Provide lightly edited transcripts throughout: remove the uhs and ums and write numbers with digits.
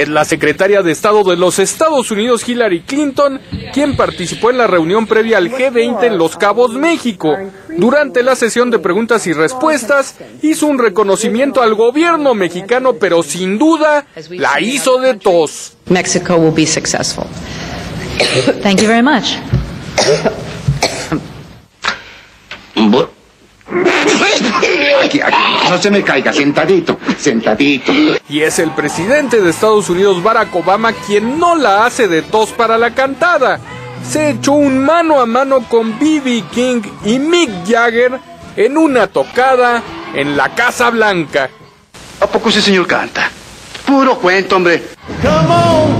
Es la secretaria de Estado de los Estados Unidos, Hillary Clinton, quien participó en la reunión previa al G20 en Los Cabos, México. Durante la sesión de preguntas y respuestas, hizo un reconocimiento al gobierno mexicano, pero sin duda la hizo de tos. Mexico will be successful. Thank you very much. Aquí, no se me caiga, sentadito. Y es el presidente de Estados Unidos, Barack Obama, quien no la hace de tos para la cantada. Se echó un mano a mano con B.B. King y Mick Jagger en una tocada en la Casa Blanca. ¿A poco ese señor canta? Puro cuento, hombre. Come on,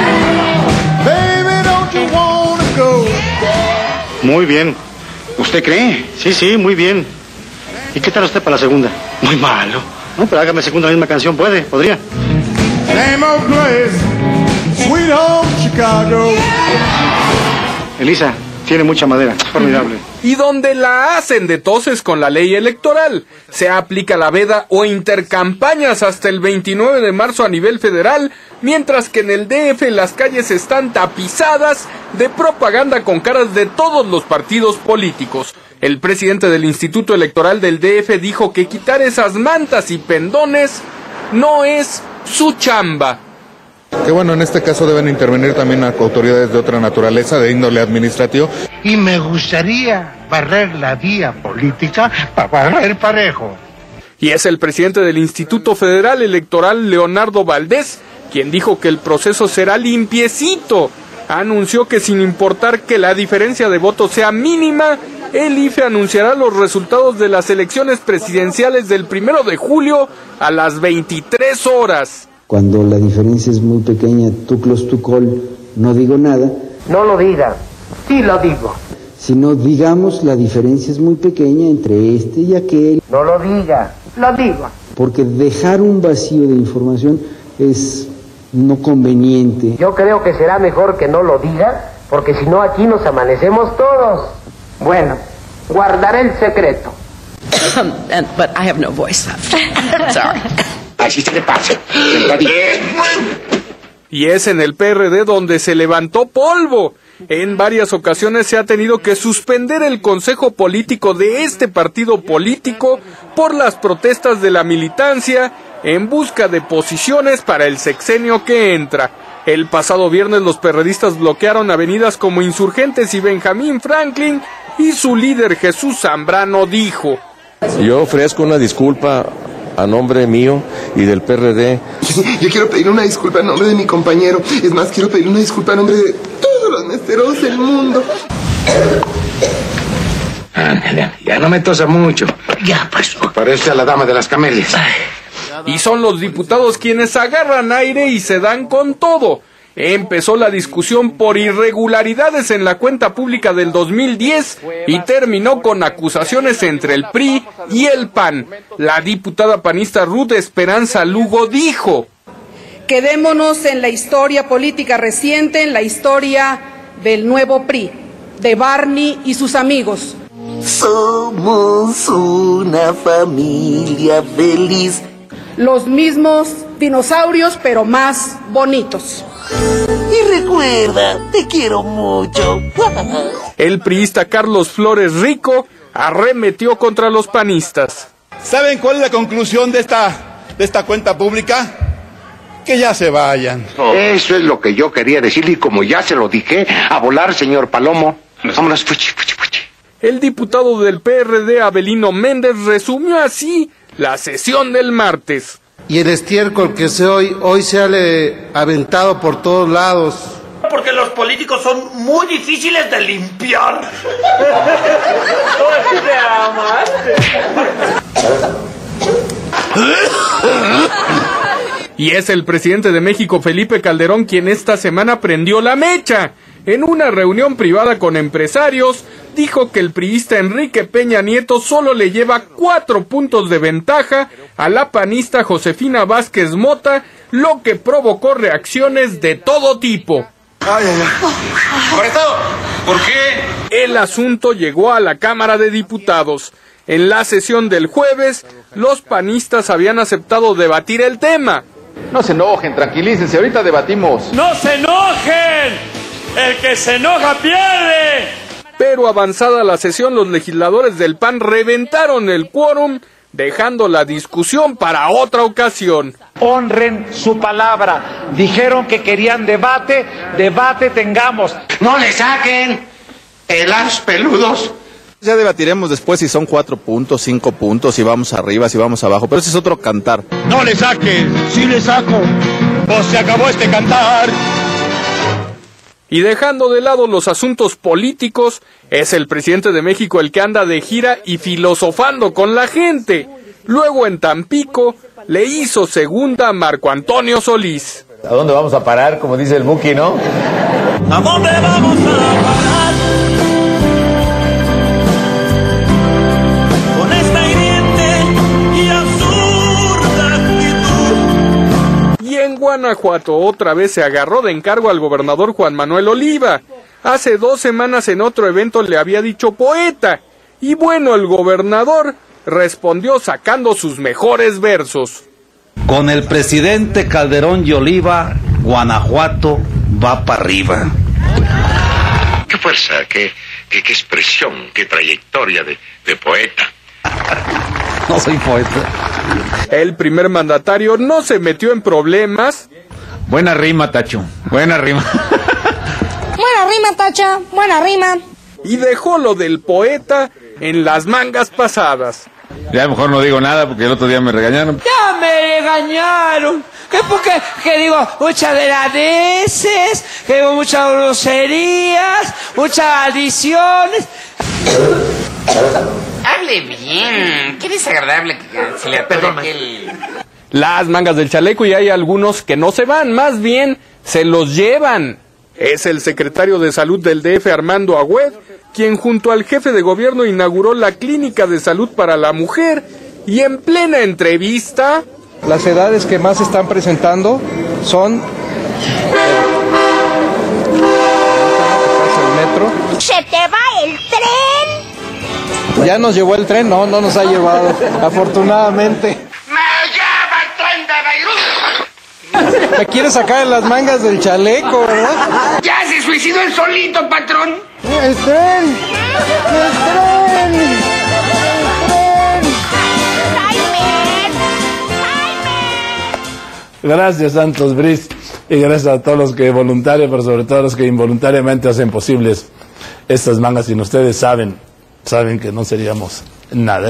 baby, don't you wanna go? Muy bien. ¿Usted cree? Sí, muy bien. ¿Y qué tal usted para la segunda? Muy malo. No, pero hágame segunda la misma canción, podría. Same old place, sweet home Chicago. Elisa, tiene mucha madera, formidable. Y donde la hacen de toses con la ley electoral, se aplica la veda o intercampañas hasta el 29 de marzo a nivel federal, mientras que en el DF las calles están tapizadas de propaganda con caras de todos los partidos políticos. El presidente del Instituto Electoral del DF dijo que quitar esas mantas y pendones no es su chamba. Que bueno, en este caso deben intervenir también autoridades de otra naturaleza, de índole administrativo. Y me gustaría barrer la vía política para barrer parejo. Y es el presidente del Instituto Federal Electoral, Leonardo Valdés, quien dijo que el proceso será limpiecito. Anunció que sin importar que la diferencia de votos sea mínima, el IFE anunciará los resultados de las elecciones presidenciales del 1 de julio a las 23 horas. Cuando la diferencia es muy pequeña, tú close to call, no digo nada. No lo diga, sí lo digo. Si no, digamos, la diferencia es muy pequeña entre este y aquel. No lo diga, lo digo. Porque dejar un vacío de información es no conveniente. Yo creo que será mejor que no lo diga, porque si no aquí nos amanecemos todos. Bueno, guardaré el secreto. But I have no voice left. Sorry. Así se le pasa. Y es en el PRD donde se levantó polvo. En varias ocasiones se ha tenido que suspender el consejo político de este partido político por las protestas de la militancia en busca de posiciones para el sexenio que entra. El pasado viernes los perredistas bloquearon avenidas como Insurgentes y Benjamín Franklin, y su líder Jesús Zambrano dijo: yo ofrezco una disculpa a nombre mío y del PRD. Yo quiero pedir una disculpa a nombre de mi compañero. Es más, quiero pedir una disculpa a nombre de todos los mesteros del mundo. Ándale, ya no me tosa mucho. Ya pasó. Parece a la dama de las camelias. Y son los diputados quienes agarran aire y se dan con todo. Empezó la discusión por irregularidades en la cuenta pública del 2010 y terminó con acusaciones entre el PRI y el PAN. La diputada panista Ruth Esperanza Lugo dijo: quedémonos en la historia política reciente, en la historia del nuevo PRI, de Barney y sus amigos. Somos una familia feliz. Los mismos dinosaurios, pero más bonitos. Y recuerda, te quiero mucho. El priista Carlos Flores Rico arremetió contra los panistas. ¿Saben cuál es la conclusión de esta cuenta pública? Que ya se vayan. Eso es lo que yo quería decirle, y como ya se lo dije, a volar, señor Palomo. Vámonos, fuchi. El diputado del PRD, Abelino Méndez, resumió así la sesión del martes. Y el estiércol que hoy se ha aventado por todos lados. Porque los políticos son muy difíciles de limpiar. Y es el presidente de México, Felipe Calderón, quien esta semana prendió la mecha. En una reunión privada con empresarios, dijo que el priista Enrique Peña Nieto solo le lleva 4 puntos de ventaja a la panista Josefina Vázquez Mota, lo que provocó reacciones de todo tipo. ¿Por qué? El asunto llegó a la Cámara de Diputados. En la sesión del jueves, los panistas habían aceptado debatir el tema, No se enojen, tranquilícense, ahorita debatimos. ¡No se enojen! ¡El que se enoja pierde! Pero avanzada la sesión, los legisladores del PAN reventaron el quórum, dejando la discusión para otra ocasión. Honren su palabra. Dijeron que querían debate, debate tengamos. No le saquen pelas peludos. Ya debatiremos después si son 4 puntos, 5 puntos, si vamos arriba, si vamos abajo, pero ese es otro cantar. No le saquen, sí le saco. Pues se acabó este cantar. Y dejando de lado los asuntos políticos, es el presidente de México el que anda de gira y filosofando con la gente. Luego en Tampico le hizo segunda a Marco Antonio Solís. ¿A dónde vamos a parar? Como dice el Buki, ¿no? ¿A dónde vamos a parar? Con esta hiriente y absurda actitud. Y en Guanajuato otra vez se agarró de encargo al gobernador Juan Manuel Oliva. Hace 2 semanas en otro evento le había dicho poeta. Y bueno, el gobernador respondió sacando sus mejores versos. Con el presidente Calderón y Oliva, Guanajuato va para arriba. Qué fuerza, qué expresión, qué trayectoria de poeta. No soy poeta. El primer mandatario no se metió en problemas. Buena rima, Tacho. Buena rima. Buena rima, Tacha. Buena rima. Y dejó lo del poeta en las mangas pasadas. Ya mejor no digo nada porque el otro día me regañaron. Ya me regañaron. ¿Qué porque que digo muchas deladeces, que digo muchas groserías, muchas maldiciones? Hable bien. Qué desagradable que se le atore aquel... Las mangas del chaleco, y hay algunos que no se van, más bien se los llevan. Es el secretario de Salud del DF, Armando Agüed, quien junto al jefe de gobierno inauguró la Clínica de Salud para la Mujer, y en plena entrevista... Las edades que más se están presentando son... el metro. ¿Se te va el tren? ¿Ya nos llevó el tren? No, no nos ha llevado, afortunadamente. ¡Me lleva el tren de Beirut! Me quiere sacar en las mangas del chaleco, ¿verdad? ¡Ya se suicidó el solito, patrón! ¡El tren! ¡El tren! ¡El tren! Gracias, Santos Briz, y gracias a todos los que voluntarios, pero sobre todo a los que involuntariamente hacen posibles estas mangas. Sin ustedes saben que no seríamos nada.